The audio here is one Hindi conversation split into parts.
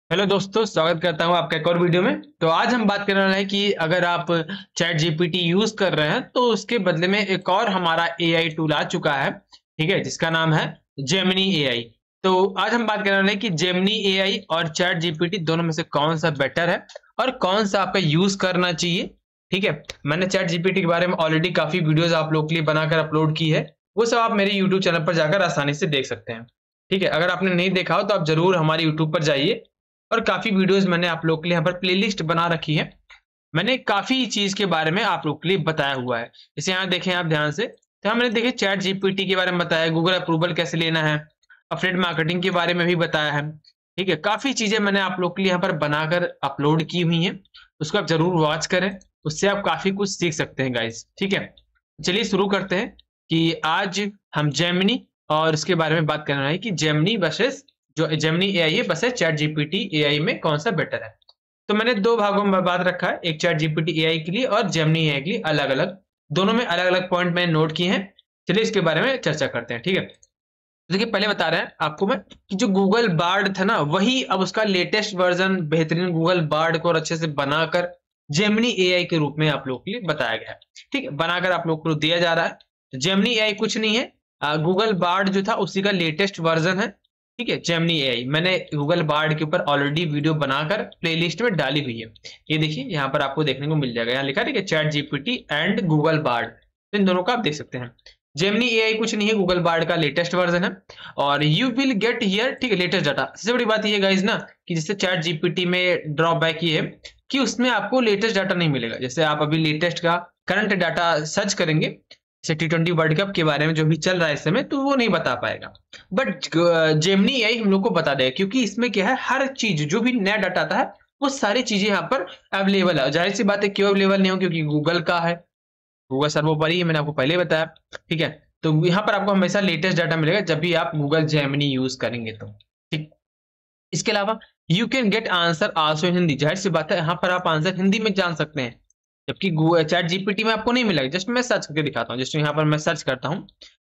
हेलो दोस्तों, स्वागत करता हूं आपका एक और वीडियो में। तो आज हम बात करने वाले हैं कि अगर आप चैट जीपीटी यूज कर रहे हैं तो उसके बदले में एक और हमारा एआई टूल आ चुका है, ठीक है, जिसका नाम है जेमिनी एआई। तो आज हम बात करने वाले हैं कि जेमिनी एआई और चैट जीपीटी दोनों में से कौन सा बेटर है और कौन सा आपका यूज करना चाहिए। ठीक है, मैंने चैट जीपीटी के बारे में ऑलरेडी काफी वीडियोज आप लोग के लिए बनाकर अपलोड की है। वो सब आप मेरे यूट्यूब चैनल पर जाकर आसानी से देख सकते हैं। ठीक है, अगर आपने नहीं देखा हो तो आप जरूर हमारे यूट्यूब पर जाइए और काफी वीडियोस मैंने आप लोग के लिए यहाँ पर प्लेलिस्ट बना रखी है। मैंने काफी चीज के बारे में आप लोग के लिए बताया हुआ है। जैसे यहाँ देखें आप ध्यान से, तो यहाँ मैंने देखे चैट जीपीटी के बारे में बताया, गूगल अप्रूवल कैसे लेना है, अफिलिएट मार्केटिंग के बारे में भी बताया है। ठीक है, काफी चीजें मैंने आप लोग के लिए यहाँ पर बनाकर अपलोड की हुई है, उसको आप जरूर वॉच करें, उससे आप काफी कुछ सीख सकते हैं गाइस। ठीक है, चलिए शुरू करते हैं कि आज हम जेमिनी और उसके बारे में बात करना है कि जेमिनी वर्सेस जो जेमिनी एआई है वर्सेस चैट जीपीटी एआई में कौन सा बेटर है। तो मैंने दो भागों में बात रखा है, एक चैट जीपीटी एआई के लिए और जेमिनी एआई के लिए अलग अलग। दोनों में अलग अलग पॉइंट मैंने नोट किए हैं। चलिए इसके बारे में चर्चा करते हैं। ठीक है, तो देखिए पहले बता रहे हैं आपको मैं कि जो गूगल बार्ड था ना, वही अब उसका लेटेस्ट वर्जन बेहतरीन गूगल बार्ड को और अच्छे से बनाकर जेमिनी एआई के रूप में आप लोग के लिए बताया गया है। ठीक है, बनाकर आप लोग को दिया जा रहा है। जेमिनी एआई कुछ नहीं है, गूगल बार्ड जो था उसी का लेटेस्ट वर्जन है। ठीक है, जेमिनी एआई मैंने गूगल बार्ड के ऊपर ऑलरेडी वीडियो बनाकर प्लेलिस्ट में डाली हुई है। ये देखिए यहाँ पर आपको देखने को मिल जाएगा, यहाँ लिखा है ठीक है, ChatGPT and Google Bard, तो इन दोनों का आप देख सकते हैं। जेमिनी एआई कुछ नहीं है, गूगल बार्ड का लेटेस्ट वर्जन है और यू विल गेट हियर, ठीक है, लेटेस्ट डाटा। सबसे बड़ी बात ये गाइस ना कि जैसे चैट जीपीटी में ड्रॉबैक ये है कि उसमें आपको लेटेस्ट डाटा नहीं मिलेगा। जैसे आप अभी लेटेस्ट का करंट डाटा सर्च करेंगे, जैसे T20 वर्ल्ड कप के बारे में जो भी चल रहा है इस समय, तो वो नहीं बता पाएगा। बट जेमिनी एआई हम लोग को बता देगा, क्योंकि इसमें क्या है, हर चीज जो भी नया डाटा आता है वो सारी चीजें यहाँ पर अवेलेबल है। जाहिर सी बात है क्यों अवेलेबल नहीं हो, क्योंकि गूगल का है, गूगल सर्वोपरि है, मैंने आपको पहले बताया। ठीक है, तो यहाँ पर आपको हमेशा लेटेस्ट डाटा मिलेगा जब भी आप गूगल जेमिनी यूज करेंगे तो। ठीक, इसके अलावा you can get answer also in Hindi. जाहिर सी बात है यहाँ पर आप आंसर हिंदी में जान सकते हैं, जबकि चैट जीपीटी में आपको नहीं मिलेगा। जस्ट मैं सर्च करके दिखाता हूँ, जस्ट यहाँ पर मैं सर्च करता हूँ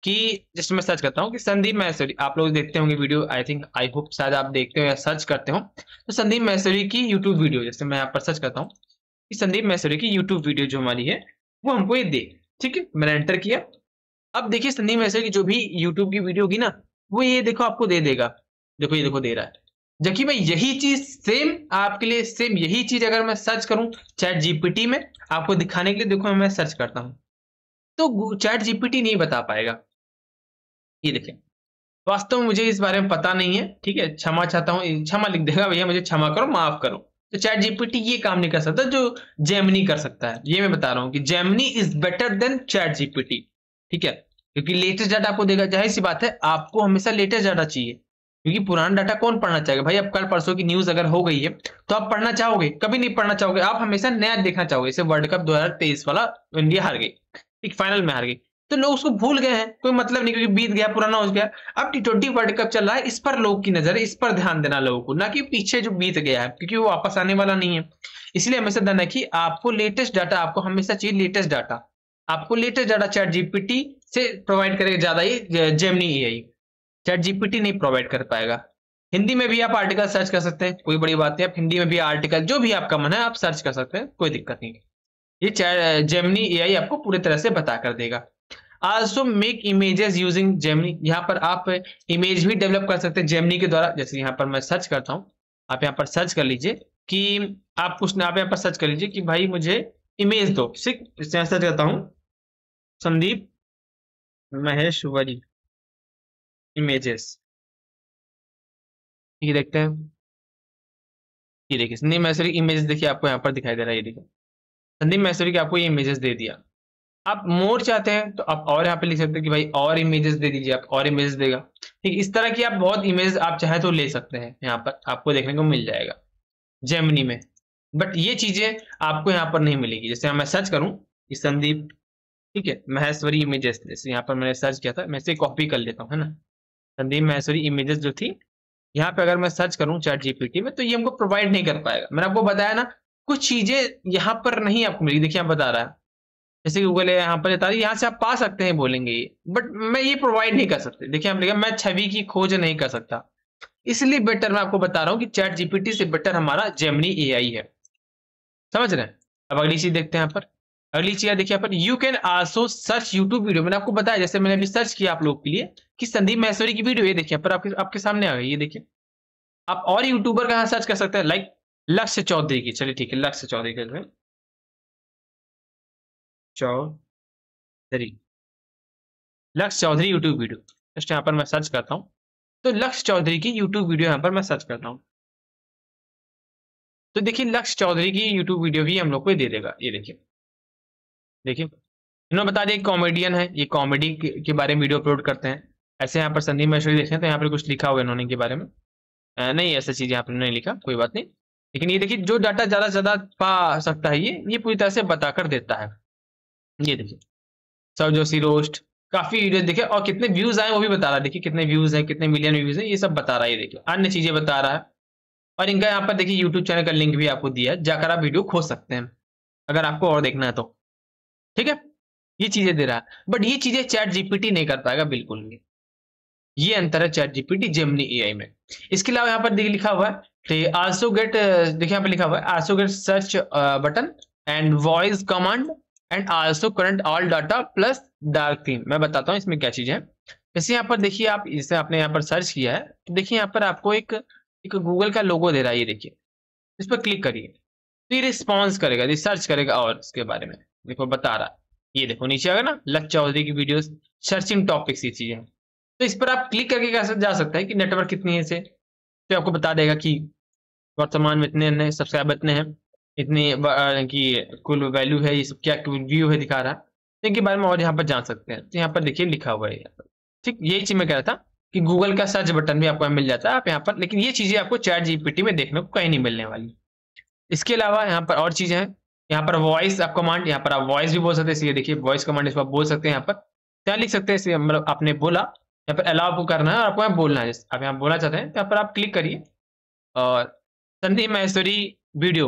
कि संदीप महेश्वरी, आप लोग देखते होंगे video, I think I hope शायद आप देखते हो या सर्च करते हो, तो संदीप महेश्वरी की यूट्यूब वीडियो, जैसे मैं यहाँ पर सर्च करता हूँ कि संदीप महेश्वरी की यूट्यूब वीडियो जो हमारी है वो हमको ये दे। ठीक है, मैंने एंटर किया। अब देखिए संदीप महेश्वरी की जो भी यूट्यूब की वीडियो होगी ना, वो ये देखो आपको दे देगा। देखो ये देखो दे रहा है। जबकि मैं यही चीज सेम आपके लिए, सेम यही चीज अगर मैं सर्च करूं चैट जीपीटी में आपको दिखाने के लिए, देखो मैं सर्च करता हूं तो चैट जीपीटी नहीं बता पाएगा। ये देखिए, वास्तव में मुझे इस बारे में पता नहीं है। ठीक है, क्षमा चाहता हूँ, क्षमा लिख देगा भैया, मुझे क्षमा करो, माफ करो। तो चैट जीपीटी ये काम नहीं कर सकता जो जेमिनी कर सकता है। ये मैं बता रहा हूँ कि Gemini is better than ChatGPT. ठीक है, क्योंकि लेटेस्ट डाटा आपको देगा। जाहिर सी बात है आपको हमेशा लेटेस्ट डाटा चाहिए, क्योंकि पुराना डाटा कौन पढ़ना चाहेगा भाई। अब कल परसों की न्यूज अगर हो गई है तो आप पढ़ना चाहोगे? कभी नहीं पढ़ना चाहोगे, आप हमेशा नया देखना चाहोगे। जैसे वर्ल्ड कप 2023 वाला इंडिया हार गई, एक फाइनल में हार गई, तो लोग उसको भूल गए हैं, कोई मतलब नहीं, क्योंकि बीत गया, पुराना हो गया। अब T20 वर्ल्ड कप चल रहा है, इस पर लोग की नजर है, इस पर ध्यान देना लोगों को, ना कि पीछे जो बीत गया है, क्योंकि वो वापस आने वाला नहीं है। इसलिए हमेशा ध्यान रखिए, आपको लेटेस्ट डाटा, आपको हमेशा चाहिए लेटेस्ट डाटा। आपको लेटेस्ट डाटा चैट जीपीटी से प्रोवाइड करेगा ज्यादा ही जेमिनी एआई, चैट जीपीटी नहीं प्रोवाइड कर पाएगा। हिंदी में भी आप आर्टिकल सर्च कर सकते हैं, कोई बड़ी बात नहीं, आप हिंदी में भी आर्टिकल जो भी आपका मन है आप सर्च कर सकते हैं, कोई दिक्कत नहीं। ये जेमिनी एआई आपको पूरी तरह से बता कर देगा। Also make images using Gemini, यहाँ पर आप इमेज भी डेवलप कर सकते हैं जेमिनी के द्वारा। जैसे यहाँ पर मैं सर्च करता हूँ, आप यहाँ पर सर्च कर लीजिए कि आप यहाँ पर सर्च कर लीजिए कि भाई मुझे इमेज दो। सिर्फ सर्च करता हूँ संदीप महेश्वरी इमेजेस, ये देखते हैं। ये देखिए संदीप महेश्वरी इमेजेस, देखिए आपको यहाँ पर दिखाई दे रहा है। ये देखिए संदीप महेश्वरी के आपको ये इमेजेस दे दिया। आप मोर चाहते हैं तो आप और यहाँ पे लिख सकते हैं कि भाई और इमेजेस दे दीजिए, आप और इमेजेस देगा। ठीक, इस तरह की आप बहुत इमेज आप चाहे तो ले सकते हैं, यहाँ पर आपको देखने को मिल जाएगा जेमिनी में। बट ये चीजें आपको यहाँ पर नहीं मिलेगी। जैसे मैं सर्च करूँ कि संदीप, ठीक है, महेश्वरी इमेजेस, जैसे यहाँ पर मैंने सर्च किया था, मैं इसे कॉपी कर लेता हूँ, है ना। संदीप महेश्वरी इमेजेस जो थी, यहाँ पे अगर मैं सर्च करूँ चैट जीपीटी में तो ये हमको प्रोवाइड नहीं कर पाएगा। मैंने आपको बताया ना, कुछ चीजें यहाँ पर नहीं आपको मिलेगी। देखिए यहाँ बता रहा है, जैसे गूगल है यहाँ पर बता रही है, यहाँ से आप पा सकते हैं बोलेंगे ये, बट मैं ये प्रोवाइड नहीं कर सकते। देखिए हम लिखा मैं छवि की खोज नहीं कर सकता। इसलिए बेटर मैं आपको बता रहा हूँ कि चैट जीपीटी से बेटर हमारा जेमिनी एआई है। समझ रहे हैं? अब अगली चीज देखते हैं यहाँ पर। अगली चीज देखिए यहाँ पर, you can also search YouTube video. मैंने आपको बताया, जैसे मैंने अभी सर्च किया आप लोग के लिए कि संदीप महेश्वरी की वीडियो, ये देखिए पर आपके सामने आ गई। ये देखिए, आप और यूट्यूबर का सर्च कर सकते हैं, लाइक लक्ष्य चौधरी की। चलिए ठीक है, लक्ष्य चौधरी कर चौधरी, लक्ष्य चौधरी यूट्यूब वीडियो। जस्ट यहाँ पर मैं सर्च करता हूँ, तो लक्ष्य चौधरी की यूट्यूब वीडियो यहाँ पर मैं सर्च करता हूँ, तो देखिए लक्ष्य चौधरी की यूट्यूब वीडियो भी हम लोग को दे देगा। ये देखिए, देखिए इन्होंने बता दिया कॉमेडियन है, ये कॉमेडी के बारे में वीडियो अपलोड करते हैं। ऐसे यहाँ पर संदीप महेश्वरी देखें तो यहाँ पर कुछ लिखा हुआ इन्होंने के बारे में, नहीं ऐसा चीज यहाँ पर नहीं लिखा, कोई बात नहीं। लेकिन ये देखिए जो डाटा ज्यादा से ज्यादा पा सकता है ये पूरी तरह से बताकर देता है। ये देखिए सर जोशी रोस्ट, काफी वीडियो देखिए, और कितने व्यूज आए वो भी बता रहा है। देखिए कितने व्यूज है, कितने मिलियन व्यूज है, ये सब बता रहा है। ये देखिए अन्य चीजें बता रहा है, और इनका यहाँ पर देखिए यूट्यूब चैनल का लिंक भी आपको दिया है, जाकर आप वीडियो खोज सकते हैं अगर आपको और देखना है तो। ठीक है, ये चीजें दे रहा है, बट ये चीजें चैट जीपीटी नहीं कर पाएगा बिल्कुल भी। ये अंतर है चैट जीपीटी जेमिनी एआई में। इसके अलावा यहाँ पर देखिए लिखा हुआ है आल्सो गेट, देखिए यहाँ पर लिखा हुआ है also get search button and voice command and also current all data plus dark theme. मैं बताता हूँ इसमें क्या चीज है। जैसे यहाँ पर देखिए, आप इसे आपने यहाँ पर सर्च किया है, तो देखिए यहाँ पर आपको एक गूगल का लोगो दे रहा है। ये देखिए, इस पर क्लिक करिए तो ये रिस्पॉन्स करेगा, रिसर्च करेगा और इसके बारे में देखो बता रहा है। ये देखो नीचे आएगा ना, लक्ष्य चौधरी की वीडियोस सर्चिंग टॉपिक्स, ये चीजें। तो इस पर आप क्लिक करके कैसे जा सकते हैं कि नेटवर्क कितनी है इसे, तो आपको बता देगा कि वर्तमान में इतने सब्सक्राइबर इतने हैं, इतनी की कुल वैल्यू है, ये सब क्या व्यू है दिखा रहा है। तो इनके बारे में और यहाँ पर जान सकते हैं। तो यहाँ पर देखिए लिखा हुआ है यहाँ पर। ठीक, यही चीज मैं कह रहा था कि गूगल का सर्च बटन भी आपको मिल जाता है आप यहाँ पर, लेकिन ये चीजें आपको चैट जीपीटी में देखने को कहीं नहीं मिलने वाली। इसके अलावा यहाँ पर और चीजें हैं, यहाँ पर वॉइस आप कमांड, यहाँ पर आप वॉइस भी बोल सकते हैं। इसलिए देखिए वॉइस कमांड इस पर बोल सकते हैं। यहाँ पर क्या लिख सकते हैं, इसलिए मतलब आपने बोला, यहाँ पर अलाउ आपको करना है और आपको यहाँ बोलना है। आप यहाँ बोलना चाहते हैं तो यहाँ पर आप क्लिक करिए और संदीप महेश्वरी वीडियो,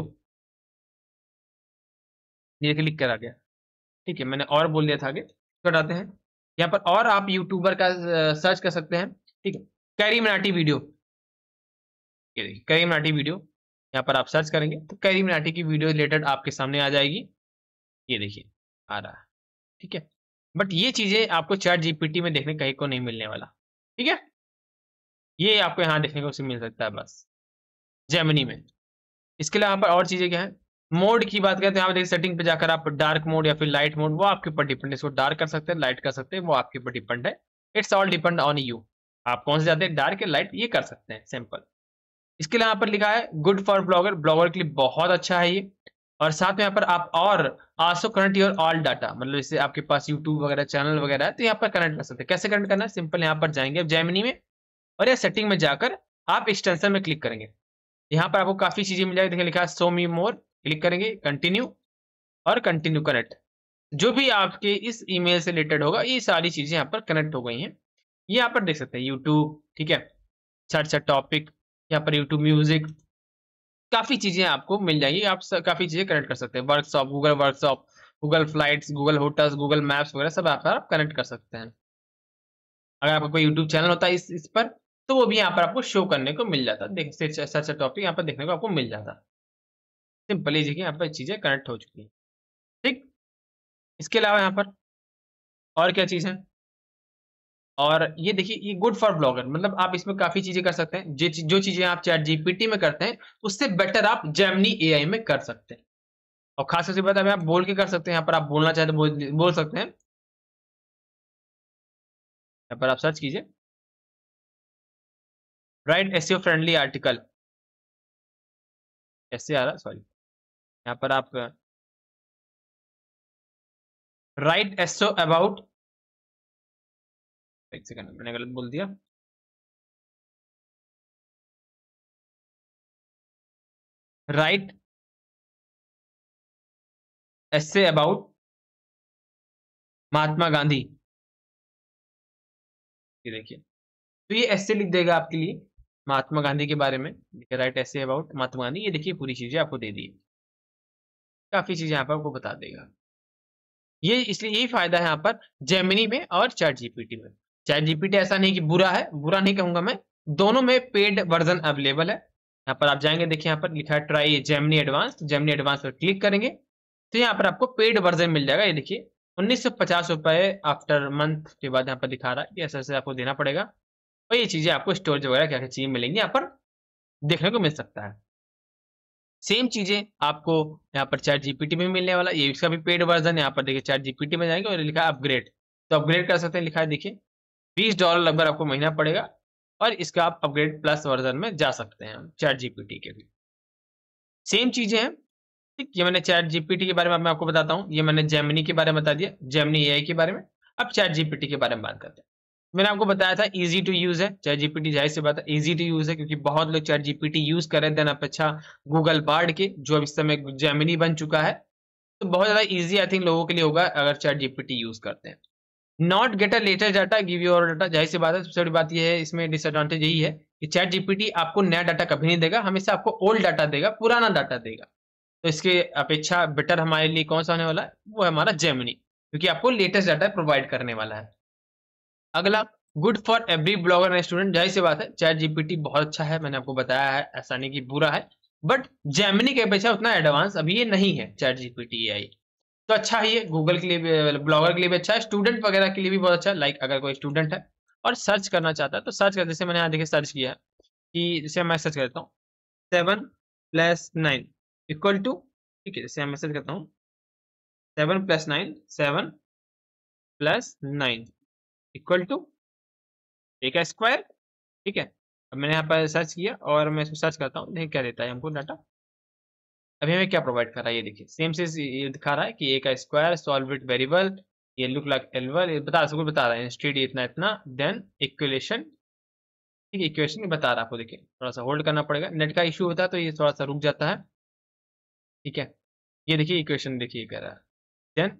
ये क्लिक करा गया। ठीक है, मैंने और बोल दिया था, आगे हटाते हैं। यहाँ पर और आप यूट्यूबर का सर्च कर सकते हैं। ठीक है, कैरी मराठी वीडियो, ये देखिए कैरी मराठी वीडियो, यहाँ पर आप सर्च करेंगे तो कैरी मराठी की वीडियो रिलेटेड आपके सामने आ जाएगी। ये देखिए आ रहा है। ठीक है, बट ये चीजें आपको चैट जीपीटी में देखने कहीं को नहीं मिलने वाला। ठीक है, ये आपको यहाँ देखने को मिल सकता है बस जेमिनी में। इसके अलावा यहाँ पर और चीजें क्या है, मोड की बात करते हैं। यहाँ देखिए सेटिंग पे जाकर आप डार्क मोड या फिर लाइट मोड, वो आपके ऊपर डिपेंड है। इसको डार्क कर सकते हैं, लाइट कर सकते हैं, वो आपके ऊपर डिपेंड है। It's all depend on you, आप कौन से जाते हैं, डार्क या लाइट, ये कर सकते हैं, सिंपल। इसके लिए यहाँ पर लिखा है गुड फॉर ब्लॉगर, ब्लॉगर के लिए बहुत अच्छा है ये। और साथ में यहाँ पर आप और also connect your all data, मतलब जैसे आपके पास यूट्यूब वगैरह चैनल वगैरह है तो यहाँ पर कनेक्ट कर सकते हैं। कैसे कनेक्ट करना है, सिंपल यहाँ पर जाएंगे जेमिनी में और या सेटिंग में जाकर आप एक्सटेंशन में क्लिक करेंगे। यहाँ पर आपको काफी चीजें मिल जाएगी। देखिए लिखा है शो मी मोर, क्लिक करेंगे, कंटिन्यू और कंटिन्यू कनेक्ट। जो भी आपके इस ईमेल से रिलेटेड होगा ये सारी चीजें यहाँ पर कनेक्ट हो गई हैं। ये यहाँ पर देख सकते हैं यूट्यूब, ठीक है, सर्च टॉपिक, यहाँ पर यूट्यूब म्यूजिक, काफी चीजें आपको मिल जाएगी। आप काफी चीजें कनेक्ट कर सकते हैं। Workshop, Google Flights, Google Hotels, Google Maps वगैरह सब आप कनेक्ट कर सकते हैं। अगर आपका कोई यूट्यूब चैनल होता है इस पर, तो वो भी यहाँ पर आपको शो करने को मिल जाता है। देख सर्च टॉपिक यहाँ पर देखने को आपको मिल जाता। सिंपल इजी, यहाँ पर चीजें कनेक्ट हो चुकी है। ठीक, इसके अलावा यहाँ पर और क्या चीज है, और ये देखिए ये गुड फॉर ब्लॉगर, मतलब आप इसमें काफी चीजें कर सकते हैं। जो चीजें आप चैट जीपीटी में करते हैं उससे बेटर आप जेमिनी एआई में कर सकते हैं। और खास करके बात आप बोल के कर सकते हैं। यहाँ पर आप बोलना चाहते तो बोल सकते हैं। यहाँ पर आप सर्च कीजिए राइट एसईओ फ्रेंडली आर्टिकल, ऐसे आ रहा, सॉरी, यहाँ पर आप राइट एसओ अबाउट, एक सेकंड मैंने गलत बोल दिया, write essay about Mahatma Gandhi. ये देखिए, तो ये ऐसे लिख देगा आपके लिए महात्मा गांधी के बारे में। देखिए राइट ऐसे अबाउट महात्मा गांधी, ये देखिए पूरी चीजें आपको दे दी, काफी चीजें यहाँ पर आपको बता देगा। ये इसलिए यही फायदा है यहाँ पर जेमिनी में और चैट जीपीटी में। चैट जीपीटी ऐसा नहीं कि बुरा है, बुरा नहीं कहूंगा मैं, दोनों में पेड वर्जन अवेलेबल है। यहाँ पर आप जाएंगे, देखिए यहाँ पर लिखा है ट्राई जेमिनी एडवांस, तो जेमिनी एडवांस पर क्लिक करेंगे तो यहाँ पर आपको पेड वर्जन मिल जाएगा। ये देखिए 1950 रुपए आफ्टर मंथ के बाद यहाँ पर दिखा रहा है कि ऐसे ऐसे आपको देना पड़ेगा, और ये चीजें आपको स्टोरेज वगैरह क्या क्या चीजें मिलेंगी यहाँ पर देखने को मिल सकता है। सेम चीजें आपको यहाँ पर चैट जीपीटी में मिलने वाला, ये इसका भी पेड वर्जन। यहाँ पर देखिए चैट जीपीटी में जाएंगे और लिखा है अपग्रेड, तो अपग्रेड कर सकते हैं, लिखा है देखिए $20 लगभग आपको महीना पड़ेगा, और इसका आप अपग्रेड प्लस वर्जन में जा सकते हैं चैट जीपीटी के भी। सेम चीजें हैं, ठीक। ये मैंने चैट जीपीटी के बारे में मैं आपको बताता हूँ, ये मैंने जेमिनी के बारे में बता दिया, जेमिनी एआई के बारे में। अब चैट जीपीटी के बारे में बात करते हैं। मैंने आपको बताया था इजी टू यूज है चैट जीपीटी, जाहिर सी बात है इजी टू यूज है, क्योंकि बहुत लोग चैट जीपीटी यूज कर रहे हैं देन अपेक्षा गूगल बार्ड के, जो इस समय जेमिनी बन चुका है। तो बहुत ज्यादा इजी आई थिंक लोगों के लिए होगा अगर चैट जीपीटी यूज करते हैं। Not get a latest data give you और डाटा, जाहिर सी बात है सबसे बड़ी बात यह है, इसमें डिसएडवांटेज यही है कि चैट जीपीटी आपको नया डाटा कभी नहीं देगा, हमेशा आपको ओल्ड डाटा देगा, पुराना डाटा देगा। तो इसके अपेक्षा बेटर हमारे लिए कौन सा होने वाला है, वो है हमारा जेमिनी, क्योंकि आपको लेटेस्ट डाटा प्रोवाइड करने वाला है। अगला good for every blogger and student, जाहिर सी बात है चैट जीपीटी बहुत अच्छा है, मैंने आपको बताया है, ऐसा नहीं कि बुरा है, बट जेमिनी के अपेक्षा उतना एडवांस अभी ये नहीं है चैट जीपीटी एआई। तो अच्छा ही है, गूगल के लिए भी, ब्लॉगर के लिए भी अच्छा है, स्टूडेंट वगैरह के लिए भी बहुत अच्छा है। लाइक अगर कोई स्टूडेंट है और सर्च करना चाहता है तो सर्च कर, जैसे मैंने यहाँ देखिए सर्च किया है कि जैसे मैं सर्च करता हूँ 7 + 9 = ठीक है, जैसे मैं मैसेज करता हूँ 7 + 9 7 + 9 = a का स्क्वायर, ठीक है। अब मैंने यहाँ पर सर्च किया और मैं इसको सर्च करता हूँ, देखिए क्या देता है हमको डाटा। अभी हमें क्या प्रोवाइड कर रहा है, ये देखिए सेम से ये दिखा रहा है कि a का स्क्वायर सॉल्व इट वेरिएबल, ये लुक लाइक एलवल, ये बता सब कुछ बता रहा है, इंस्टीड इतना इतना, देन इक्वेशन, ठीक है इक्वेशन बता रहा है आपको। देखिए थोड़ा सा होल्ड करना पड़ेगा, नेट का इशू होता है तो ये थोड़ा सा रुक जाता है, ठीक है। ये देखिए इक्वेशन देखिए कह रहा है, देन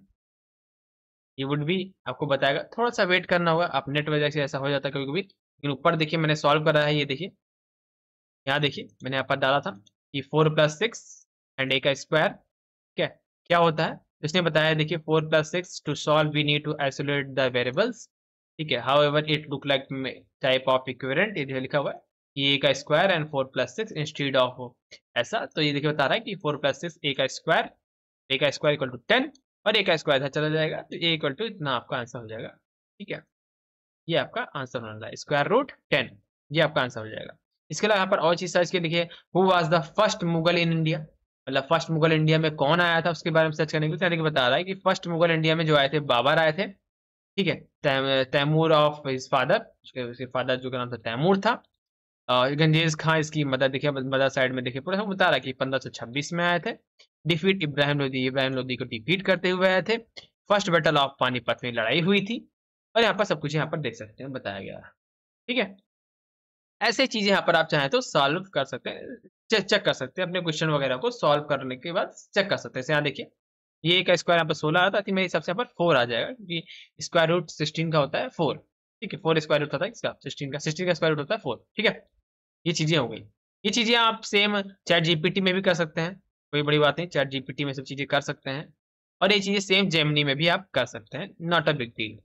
ये वुड भी आपको बताएगा, थोड़ा सा वेट करना होगा, आप नेट वजह से ऐसा हो जाता है कभी कभी। लेकिन ऊपर देखिए मैंने सॉल्व करा है, ये देखिए यहाँ देखिए मैंने यहाँ पर डाला था कि 4 + 6 एंड a का स्क्वायर, ठीक है क्या होता है, इसने बताया देखिए 4 + 6 to solve we need to isolate the variables, ठीक है। However it look like type of equivalent, ये लिखा हुआ है कि a का स्क्वायर एंड 4 + 6 इंस्टीड ऑफ ऐसा, तो ये देखिए बता रहा है कि 4 + 6 a का स्क्वायर, a का स्क्वायर = 10 और a का स्क्वायर इधर चला जाएगा तो a = इतना आपका आंसर हो जाएगा, ठीक है। ये आपका आंसर होने वाला है √10, ये आपका आंसर हो जाएगा। इसके अलावा यहाँ पर और चीज सर्च के लिखिए who was the first Mughal in India, मतलब फर्स्ट मुगल इंडिया में कौन आया था उसके बारे में सर्च करने के लिए बता रहा है कि फर्स्ट मुगल इंडिया में जो आए थे बाबर आए थे, ठीक है। तैमूर ऑफ हिज फादर, उसके फादर जो का नाम था तैमूर था। गंजेज खां इसकी मदर, देखिए मदर साइड में देखिए पूरा बता रहा है कि 1526 में आए थे। डिफीट इब्राहिम लोदी, इब्राहिम लोदी को डिफीट करते हुए आए थे। फर्स्ट बैटल ऑफ पानीपत में लड़ाई हुई थी, और यहाँ पर सब कुछ यहाँ पर देख सकते हैं बताया गया है, ठीक है। ऐसे चीजें यहाँ पर आप चाहें तो सॉल्व कर सकते हैं, चेक कर सकते हैं अपने क्वेश्चन वगैरह को सॉल्व करने के बाद चेक कर सकते हैं। यहाँ देखिए ये का स्क्वायर यहाँ पर 16 आता है, मेरे हिसाब से यहाँ पर 4 आ जाएगा, क्योंकि √16 का होता है 4, ठीक है। 4 स्क्वायर रूट होता है इसका 16 का स्क्वायर रूट होता है 4, ठीक है। ये चीजें हो गई, ये चीजें आप सेम चैट जीपीटी में भी कर सकते हैं, कोई बड़ी बात नहीं, चैट जीपीटी में सब चीजें कर सकते हैं, और ये चीजें सेम जेमिनी में भी आप कर सकते हैं, not a big deal.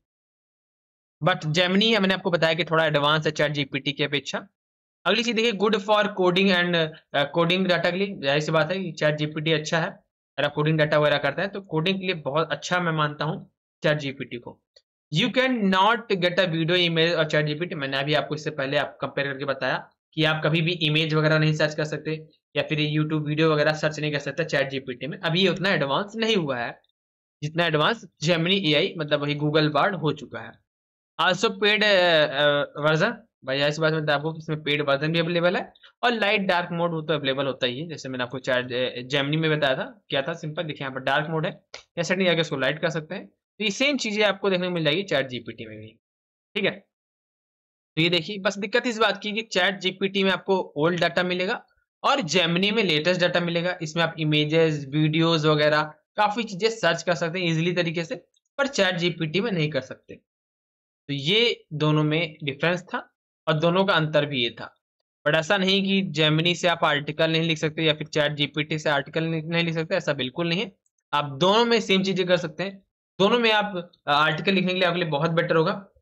But Gemini मैंने आपको बताया कि थोड़ा एडवांस है चैट जीपीटी की अपेक्षा। अगली चीज देखिए good for coding and coding data के लिए, जाहिर सी बात है कि चैट जीपीटी अच्छा है, अगर आप कोडिंग डाटा वगैरह करते हैं तो कोडिंग के लिए बहुत अच्छा मैं मानता हूँ चैट जीपीटी को। You can not get a video image और चैट जीपीटी, मैंने अभी आपको इससे पहले आप कंपेयर करके बताया कि आप कभी भी इमेज वगैरह नहीं सर्च कर सकते, या फिर यूट्यूब वीडियो वगैरह सर्च नहीं कर सकते चैट जीपीटी में, अभी ये उतना एडवांस नहीं हुआ है जितना एडवांस जेमिनी एआई मतलब वही गूगल बार्ड हो चुका है। आल्सो पेड वर्जन, भाई इस बात में आपको इसमें पेड वर्जन भी अवेलेबल है, और लाइट डार्क मोड वो तो अवेलेबल होता ही है, जैसे मैंने आपको चैट जेमिनी में बताया था क्या था, सिंपल देखिए यहाँ पर डार्क मोड है, या सेटिंग जाके उसको लाइट कर सकते हैं, तो ये सेम चीजें आपको देखने को मिल जाएगी चैट जीपीटी में भी, ठीक है। तो ये देखिए बस दिक्कत इस बात की कि चैट जीपीटी में आपको ओल्ड डाटा मिलेगा और जेमिनी में लेटेस्ट डाटा मिलेगा, इसमें आप इमेजेस वीडियोस वगैरह काफी चीजें सर्च कर सकते हैं इजीली तरीके से, पर चैट जीपीटी में नहीं कर सकते। तो ये दोनों में डिफरेंस था, और दोनों का अंतर भी ये था। बट ऐसा नहीं कि जेमिनी से आप आर्टिकल नहीं लिख सकते या फिर चैट जीपीटी से आर्टिकल नहीं लिख सकते, ऐसा बिल्कुल नहीं है। आप दोनों में सेम चीजें कर सकते हैं, दोनों में आप आर्टिकल लिखने के लिए आपके लिए बहुत बेटर होगा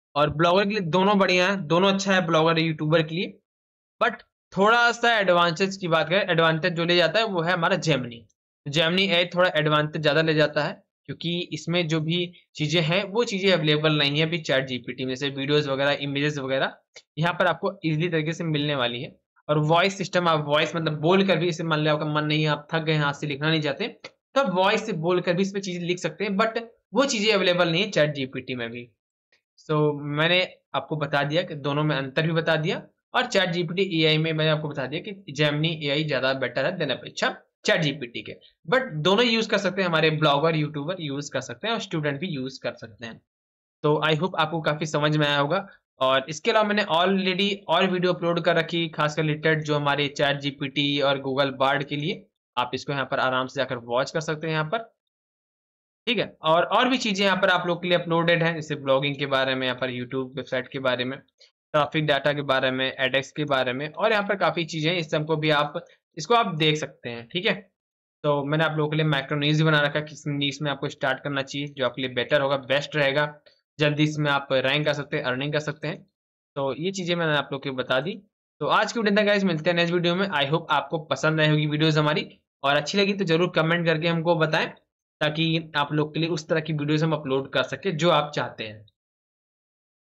और ब्लॉगर के लिए दोनों बढ़िया है, दोनों अच्छा है ब्लॉगर यूट्यूबर के लिए। बट थोड़ा सा एडवांटेज की बात करें, एडवांटेज जो ले जाता है वो है हमारा जेमिनी। जेमिनी एआई थोड़ा एडवांटेज ज्यादा ले जाता है, क्योंकि इसमें जो भी चीजें हैं वो चीजें अवेलेबल नहीं है अभी चैट जीपीटी में, जैसे वीडियोस वगैरह, इमेजेस वगैरह यहाँ पर आपको इजीली तरीके से मिलने वाली है। और वॉइस सिस्टम, आप वॉइस मतलब बोल कर भी, इसे मान लिया आपका मन नहीं है, आप थक गए हाथ से लिखना नहीं चाहते, तो आप वॉइस से बोल कर भी इस पे चीजें लिख सकते हैं, बट वो चीजें अवेलेबल नहीं है चैट जीपीटी में भी। सो मैंने आपको बता दिया कि दोनों में अंतर भी बता दिया, और चैट जीपीटी एआई में मैंने आपको बता दिया कि जेमिनी एआई ज्यादा बेटर है देन अपेक्षा चैट जीपीटी के। बट दोनों यूज कर सकते हैं, हमारे ब्लॉगर यूट्यूबर यूज कर सकते हैं और स्टूडेंट भी यूज कर सकते हैं। तो आई होप आपको काफी समझ में आया होगा। और इसके अलावा मैंने ऑलरेडी और वीडियो अपलोड कर रखी, खासकर रिलेटेड जो हमारे चैट जीपीटी और गूगल बार्ड के लिए। आप इसको यहाँ पर आराम से जाकर वॉच कर सकते हैं यहाँ पर, ठीक है। और भी चीजें यहाँ पर आप लोग के लिए अपलोडेड है, जैसे ब्लॉगिंग के बारे में, यहाँ पर यूट्यूब वेबसाइट के बारे में, ट्रैफिक डाटा के बारे में, एडेक्स के बारे में, और यहाँ पर काफी चीजें हैं, इस सबको भी आप, इसको आप देख सकते हैं, ठीक है। तो मैंने आप लोगों के लिए मैक्रो नीज भी बना रखा है, किस नीज में आपको स्टार्ट करना चाहिए, जो आपके लिए बेटर होगा, बेस्ट रहेगा, जल्दी इसमें आप रैंक कर सकते हैं, अर्निंग कर सकते हैं। तो ये चीजें मैंने आप लोग को बता दी। तो आज की वीडियो तक गाइस, मिलते हैं नेक्स्ट वीडियो में। आई होप आपको पसंद आई होगी वीडियोस हमारी, और अच्छी लगी तो जरूर कमेंट करके हमको बताएं, ताकि आप लोग के लिए उस तरह की वीडियोस हम अपलोड कर सके जो आप चाहते हैं।